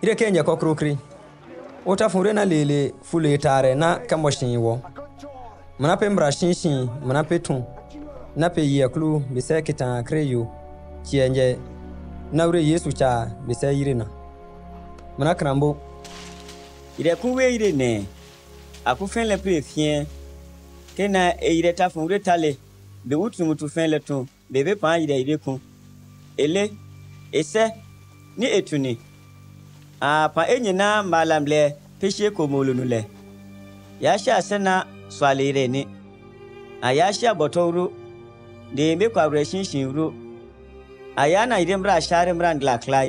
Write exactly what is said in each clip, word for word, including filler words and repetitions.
ire kenya kokrokri ota fure na lele fule tare na kamoshin wo mana pe mbra shinshin mana pe tun na pe yeklu bise kitan kreyo chienje nawre yesu cha bise yirina mana krambo ire kuwe ire ne aku fen le pe fien kena e ire ta fure tale be wutu mutu fen le ton bebe pa ire ire kun ele ese ni etuni a pa enyina malamle peshe komolunu le ya sha sana swalire ni a ya sha botoro de me kwa reshin shinru aya na ire mra share mra ndla klai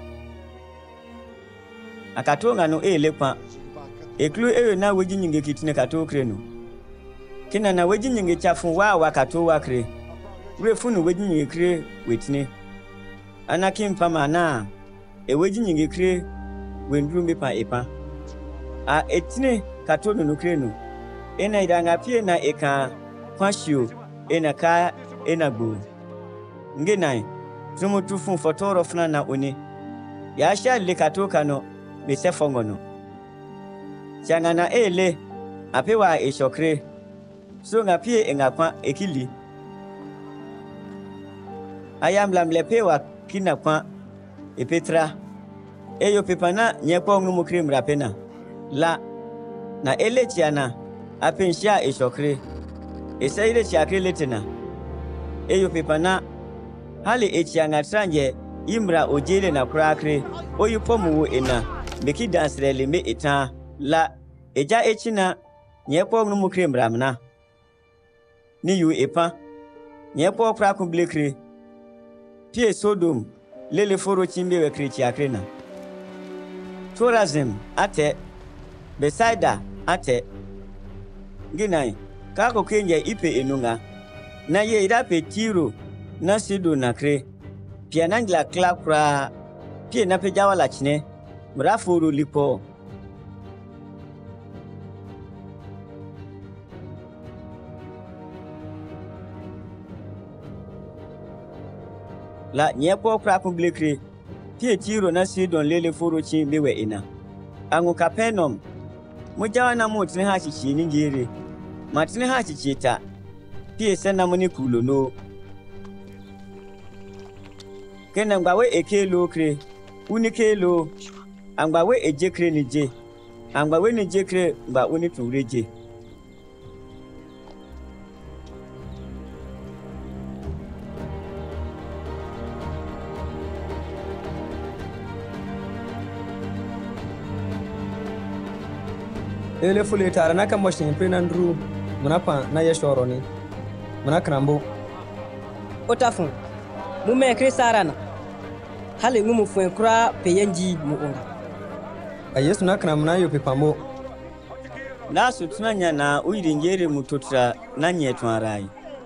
akatonga no ele kwa eklu ewe na weji nyinge kitine kato krenu kina na weji nyinge chafu wa wakato wa kre refunu weji nyinge kre wetine anakim pama na e weji nyinge kre wendru mepa epa a etine kato no krenu ena idanga pie na eka kwashio ena ka ena gbo ngenai tumu tufu fotoro funa na oni ya sha le kato kano be se fongono changana ele apewa eshokre so ngapie engakwa ekili ayamla mlepewa kina kwa epetra eyo pepana nyekwa ngmu krim rapena la na ele chiana apensha eshokre esaire chiakre letena eyo pepana hali echianga tranje imra ojele na krakre oyupomu ena meki dansrele me eta la eja echina nyekwa ngmu krim ramna ni yu epa nyekwa krakun blekre pie Sodom lele foro chimbe we krichi akrena tourism ate Bethsaida ate ginai kako kenje ipe enunga na ye irape Tiro na Sidon na kre pia nangla klakra pie na pejawa la chine mrafuru lipo la nyekwa krakun blekre pie Tiro na Sidon lele foro chimbe we ina angu Capernaum mujawa na mutine ha chichi ni ngire matine ha chichi ta pie sena muni kulo no kena ngbawe ekelo kre unikelo angbawe ejekre ni je angbawe ni jekre ngba uni tureje ele fule tare na kamoshin prenandru munapa na yeshoroni munakrambo otafun mu me krisarana hali ngumu fuen kra peyenji mu onga a yesu nakram na yo pepambo na sutunanya na uyiringere mutotra na nyetwarai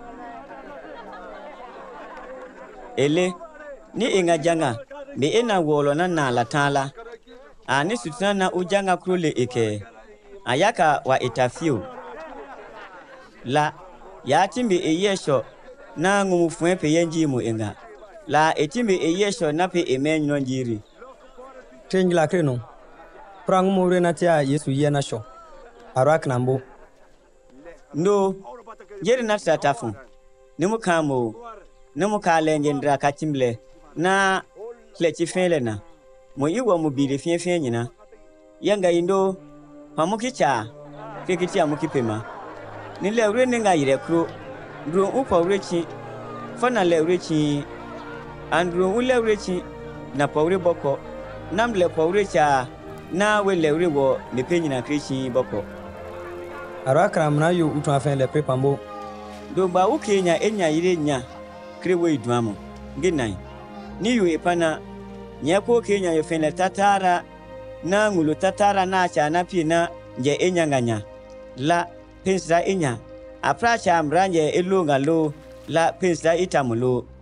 ele ni ingajanga be ena wolo na na latala ani sutunana ujanga krole eke ayaka wa itafio la ya timbe eyesho na ngumufuen peyenji mu enga la etimbe eyesho na pe emenyo njiri tengla kreno prangu mure na tia yesu yena sho arak nambo no jeri na tatafu nimu kamo nimu kale ngendra katimble na klechi fele na mo iwa mu bide fien fien nyina yanga indo pamukicha kekiti amukipema ni lewre ninga yirekro ndro upa urechi fana lewrechi andro ulewrechi na pawre boko namle pawrecha na we lewre wo mepenyi na krichi boko arakra mna yo utu afen le prepambo do ba ukenya enya yire nya krewe iduamo nginai ni yu epana nyako kenya yo fen le tatara na ngulu tatara na cha na pina nje enyanganya la pensra enya apracha mranje elunga lo la pensra itamulo